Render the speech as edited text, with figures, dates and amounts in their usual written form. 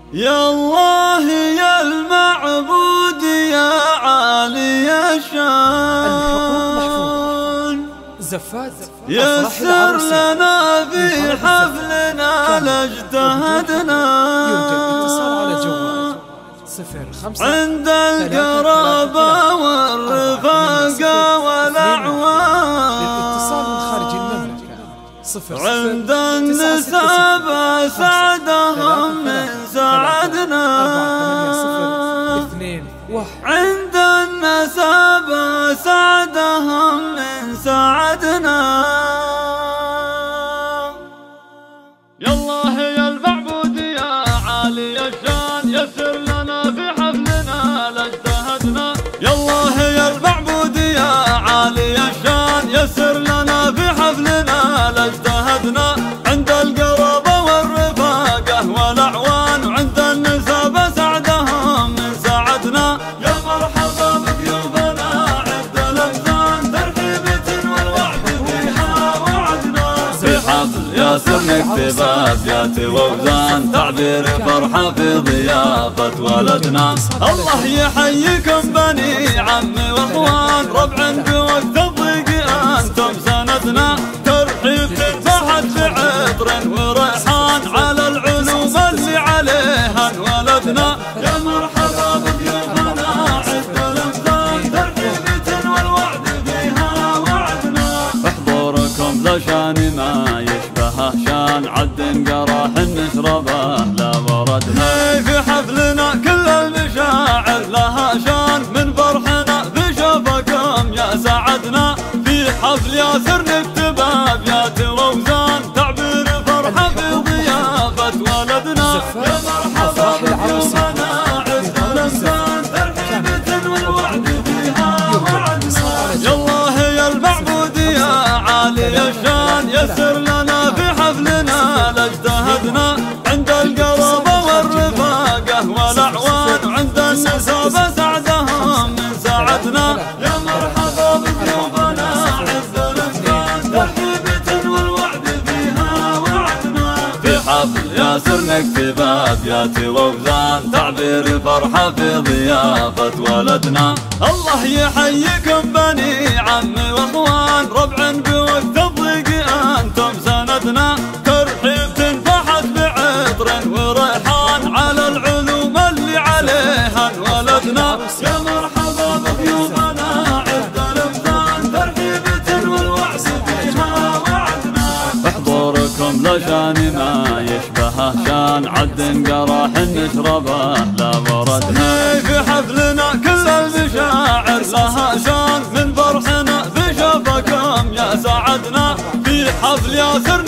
يا الله يا المعبود يا عالي الشان، زفات يسر لنا في حفلنا لاجتهدنا، عند القرابة والرفاقة والأعوان، عند النسب سعدهم من سعدنا، عند النسب سعدهم من سعدنا. يا الله يا المعبود يا عالي الشان، يسر لنا في حفلنا لاجتهدنا. يا الله يا المعبود يا عالي الشان، يسر لنا في حفلنا لاجتهدنا، عند القرابة والرفاقة والأعوان، وعند النسب سعدهم من سعدنا. يا مرحبا بضيوفنا عند الأحزان، ترحيبة والوعد فيها وعدنا، في حفل ياسر نكتب أبيات وأوزان، تعبير فرحة في ضيافة ولدنا. الله يحييكم بني عمي واخوان، ربع بوقت الضيق أنتم سندنا، ترحيب تنفحت بعطر وريحان، على العلوم اللي عليها انولدنا. يا مرحبا بضيوفنا عند الأحزان، ترحيبة والوعد فيها وعدنا، حضوركم ذا شان ما يشبهه شان، عد قراح نشربه لا وردنا. في حفلنا كل المشاعر لها شان، من فرحنا بشوفكم يا سعدنا، في حفل ياسر نكتب أبيات وأوزان، تعبير فرحة في ضيافة ولدنا. يا مرحبا بضيوفنا عند الأحزان، ترحيبة والوعد فيها وعدنا. يا الله يا المعبود يا عالي الشان، يسر لنا في حفلنا لاجتهدنا، عند القرابة والرفاقة والأعوان، وعند النسب سعدهم من سعدنا. يا مرحبا بضيوفنا عند الأحزان، ترحيبة والوعد فيها وعدنا، في حفل ياسر نكتب أبيات وأوزان، تعبير فرحة في ضيافة ولدنا. الله يحييكم بني عمي واخوان، ربع بوقت الضيق أنتم سندنا، ترحيب تنفحت بعطر وريحان، على العلوم اللي عليها انولدنا. يا مرحبا بضيوفنا عند الأحزان، ترحيبة والوعد فيها وعدنا، حضوركم لا شان ما يشبهه شان، عد قراح نشربه لا وردنا. في حفلنا كل المشاعر لها شان، من فرحنا بشوفكم يا سعدنا، في حفل ياسر